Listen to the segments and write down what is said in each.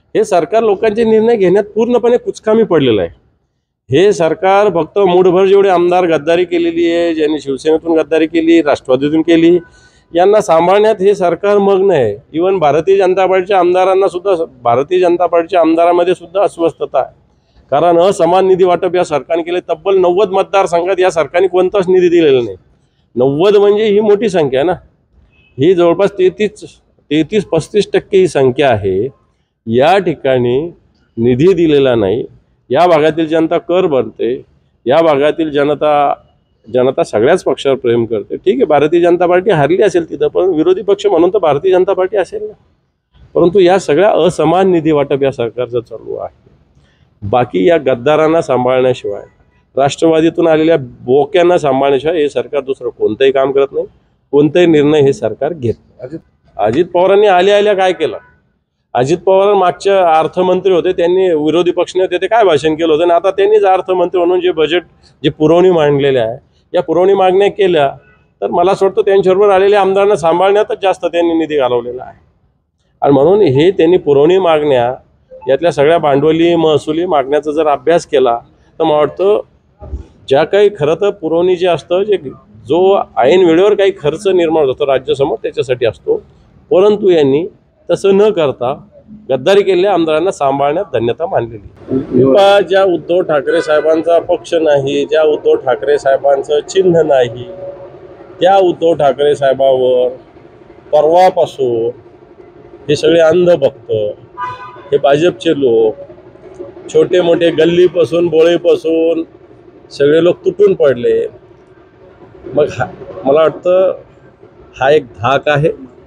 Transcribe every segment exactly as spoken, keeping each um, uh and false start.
हे सरकार लोकांचे निर्णय घेण्यात पूर्णपणे कुचकामी पडलेलं आहे। हे सरकार फक्त मूठभर जेवढे आमदार गद्दारी केलेली आहे, ज्यांनी शिवसेनेतून गद्दारी केली, राष्ट्रवादीतून केली, यांना सांभाळण्यात हे सरकार मग्न आहे। इवन भारतीय जनता पार्टीच्या आमदारांना सुद्धा भारतीय जनता पार्टीच्या आमदारांमध्ये सुद्धा अस्वस्थता आहे, कारण असमान निधी वाटप या सरकारने केले। तब्बल नव्वद मतदारसंघात या सरकारने कोणताच निधी दिलेला नाही। नव्वद म्हणजे ही मोठी संख्या ना, ही जवळपास तेहतीस तेहतीस पस्तीस टक्के ही संख्या आहे। या ठिकाणी निधी दिलेला नाही। या भागातील जनता कर भरते, या भागातील जनता जनता सगळ्याच पक्षावर प्रेम करते। ठीक आहे, भारतीय जनता पार्टी हरली असेल तिथं, पण विरोधी पक्ष म्हणून तर भारतीय जनता पार्टी असेल ना। परंतु या सगळ्या असमान निधी वाटप या सरकारचं चालू आहे। बाकी या गद्दारांना सांभाळण्याशिवाय, राष्ट्रवादीतून आलेल्या बोक्यांना सांभाळण्याशिवाय हे सरकार दुसरं कोणतंही काम करत नाही, कोणताही निर्णय हे सरकार घेत नाही। अजित पवारांनी आल्या आल्या काय केलं? अजित पवार मागच्या अर्थमंत्री होते, त्यांनी विरोधी पक्ष नेते ते काय भाषण केलं होतं, आणि आता त्यांनीच अर्थमंत्री म्हणून जे बजेट जे पुरवणी मांडलेल्या आहे, या पुरवणी मागण्या केल्या, तर मला असं वाटतं त्यांच्याबरोबर आलेल्या आमदारांना सांभाळण्यातच जास्त त्यांनी निधी घालवलेला आहे। आणि म्हणून हे त्यांनी पुरवणी मागण्या यातल्या सगळ्या भांडवली महसुली मागण्याचा जर अभ्यास केला तर मला वाटतं ज्या काही खरं तर पुरवणी जे असतं, जे जो ऐन वेळेवर काही खर्च निर्माण होतो राज्यासमोर त्याच्यासाठी असतो, परंतु यांनी तसं न करता गद्दारी केलेल्या आमदारांना सांभाळण्यात धन्यता मानलेली। ज्या उद्धव ठाकरे साहेबांचा पक्ष नाही, ज्या उद्धव ठाकरे साहेबांचं चिन्ह नाही, त्या उद्धव ठाकरे साहेबावर परवापासून हे सगळे अंधभक्त, हे भाजपचे लोक, छोटे मोठे गल्लीपासून बोळेपासून सगळे लोक तुटून पडले। मग हा मला वाटतं हा एक धाक आहे,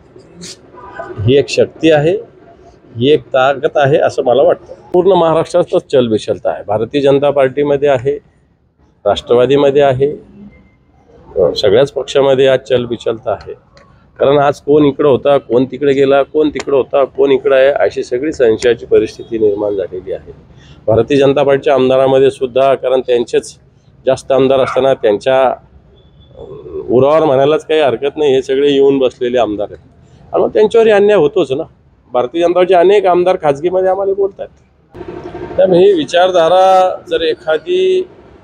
ही एक शक्ती आहे, ही एक ताकद आहे असं मला वाटतं। पूर्ण महाराष्ट्रातच चलबिचलता आहे। भारतीय जनता पार्टीमध्ये आहे, राष्ट्रवादीमध्ये आहे, सगळ्याच पक्षामध्ये आज चलबिचलता आहे। कारण आज कोण इकडं होता, कोण तिकडे गेला, कोण तिकडं होता, कोण इकडं आहे, अशी सगळी संशयाची परिस्थिती निर्माण झालेली आहे। भारतीय जनता पार्टीच्या आमदारामध्ये सुद्धा, कारण त्यांचेच जास्त आमदार असताना त्यांच्या उरावर म्हणायलाच काही हरकत नाही, हे सगळे येऊन बसलेले आमदार आहेत, आणि त्यांच्यावरही अन्याय होतोच ना। भारतीय जनता पार्टीचे अनेक आमदार खाजगीमध्ये आम्हाला बोलतात। त्यामुळे ही विचारधारा जर एखादी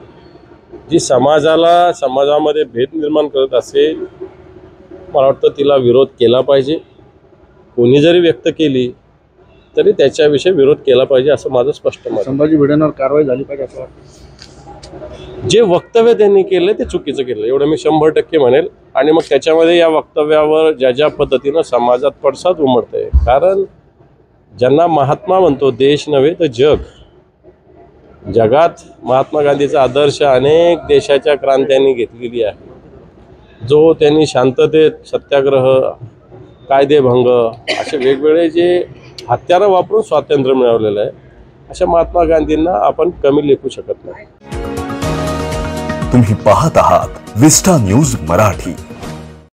जी समाजाला समाजामध्ये भेद निर्माण करत असेल, मला वाटतं तिला विरोध केला पाहिजे। कोणी जरी व्यक्त केली तरी त्याच्याविषयी विरोध केला पाहिजे असं माझं स्पष्ट मत आहे। संभाजी भिडेंवर कारवाई झाली पाहिजे असं वाटतं। जे वक्तव्य त्यांनी केलं ते चुकीचं केलं एवढं मी शंभर टक्के म्हणेल। आणि मग त्याच्यामध्ये या वक्तव्यावर ज्या ज्या पद्धतीनं समाजात पडसाद उमटते, कारण ज्यांना महात्मा म्हणतो देश नव्हे तर जग, जगात महात्मा गांधीचा आदर्श अनेक देशाच्या क्रांत्यांनी घेतलेली आहे। जो त्यांनी शांततेत सत्याग्रह, कायदेभंग असे वेगवेगळे जे हत्यारं वापरून स्वातंत्र्य मिळवलेलं आहे, अशा महात्मा गांधींना आपण कमी लेखू शकत नाही। तुम्ही पाहत आहात विस्टा न्यूज मराठी।